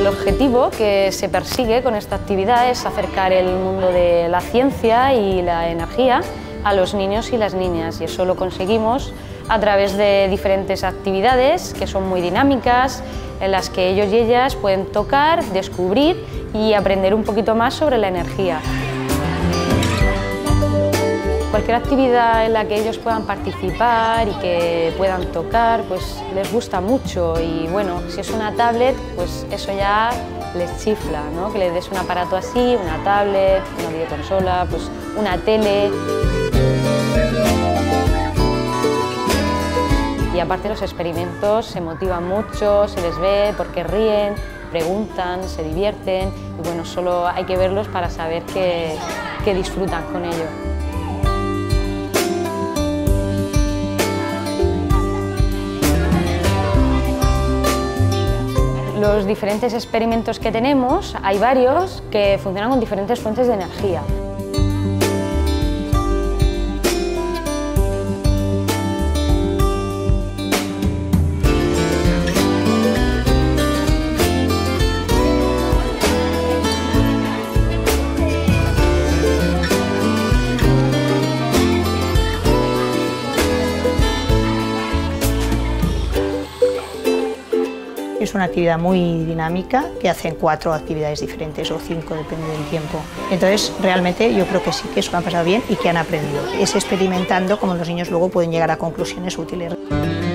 El objetivo que se persigue con esta actividad es acercar el mundo de la ciencia y la energía a los niños y las niñas, y eso lo conseguimos a través de diferentes actividades que son muy dinámicas, en las que ellos y ellas pueden tocar, descubrir y aprender un poquito más sobre la energía. Cualquier actividad en la que ellos puedan participar y que puedan tocar, pues les gusta mucho, y bueno, si es una tablet, pues eso ya les chifla, ¿no? Que les des un aparato así, una tablet, una videoconsola, pues una tele. Y aparte los experimentos se motivan mucho, se les ve porque ríen, preguntan, se divierten, y bueno, solo hay que verlos para saber que disfrutan con ello. Los diferentes experimentos que tenemos, hay varios que funcionan con diferentes fuentes de energía. Es una actividad muy dinámica, que hacen 4 actividades diferentes o 5, depende del tiempo. Entonces, realmente yo creo que sí que se lo han pasado bien y que han aprendido. Es experimentando cómo los niños luego pueden llegar a conclusiones útiles.